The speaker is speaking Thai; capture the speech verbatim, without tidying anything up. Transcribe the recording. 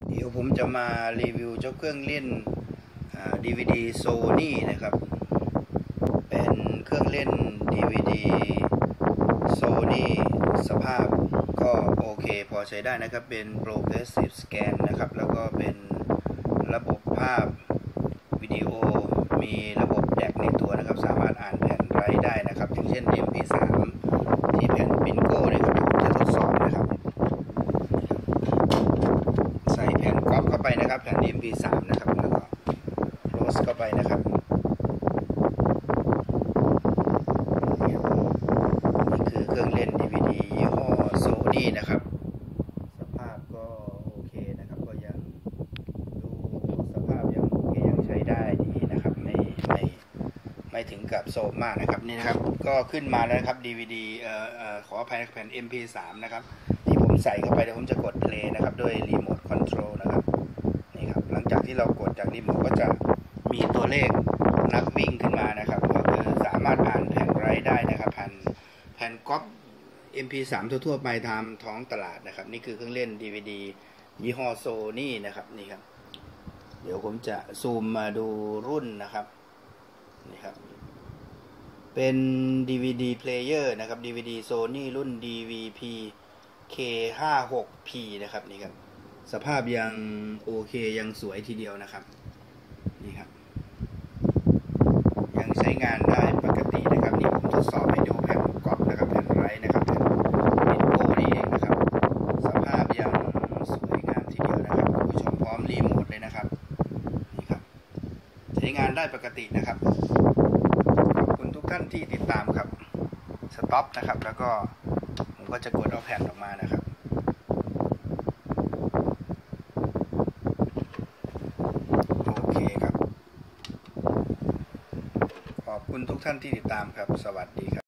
เดี๋ยวผมจะมารีวิวเจ้าเครื่องเล่น ดี วี ดี Sony นะครับเป็นเครื่องเล่น ดี วี ดี Sony สภาพก็โอเคพอใช้ได้นะครับเป็น Progressive Scan นะครับแล้วก็เป็นระบบภาพวิดีโอมีระบบแดกในตัวนะครับสามารถอ่านแผ่นไรต์ได้นะครับอย่างเช่น เอ็ม พี สาม ที่แผ่นปินโก้นะครับผมจะทดสอบนะครับใส่แผ่นก๊อปเข้าไปนะครับแผ่น เอ็ม พี สาม นะครับแล้วก็โรสเข้าไปนะครับนี่คือเครื่องเล่น ดี วี ดี ยี่ห้อ Sony นะครับสภาพก็โอเคนะครับก็ยังดูสภาพยังโอเคยังใช้ได้ดีนะครับไม่ไม่ไม่ถึงกับโซมมากนะครับนี่นะครับก็ขึ้นมาแล้วครับ ดี วี ดี เอ่อเอ่อขออภัยแผ่น เอ็ม พี สาม นะครับที่ผมใส่เข้าไปเดี๋ยวผมจะกดเพลย์นะครับด้วยรีโมทคอนโทรลนะครับนี่ครับหลังจากที่เรากดจากรีโมทก็จะมีตัวเลขนักวิ่งขึ้นมานะครับก็คือสามารถอ่านแผ่นไรต์ได้นะครับแผ่นแผ่นก๊อป เอ็ม พี สาม ทั่วๆไปตามท้องตลาดนะครับนี่คือเครื่องเล่น ดี วี ดี ยี่ห้อ Sony นะครับนี่ครับเดี๋ยวผมจะซูมมาดูรุ่นนะครับนี่ครับเป็น ดี วี ดี Player นะครับ ดี วี ดี Sony รุ่น ดี วี พี เค ห้าสิบหก พี นะครับนี่ครับสภาพยังโอเคยังสวยทีเดียวนะครับนี่ครับยังใช้งานได้ปกตินะครับนี่ผมทดสอบให้ดูแผ่นก๊อปนะครับแผ่นไรต์นะครับแผ่นปินโก้นี่เองนะครับสภาพยังสวยงามทีเดียวนะครับคุณผู้ชมพร้อมรีโมทเลยนะครับนี่ครับใช้งานได้ปกตินะครับขอบคุณทุกท่านที่ติดตามครับสต็อปนะครับแล้วก็ผมก็จะกดเอาแผ่นออกมานะครับโอเคครับขอบคุณทุกท่านที่ติดตามครับสวัสดีครับ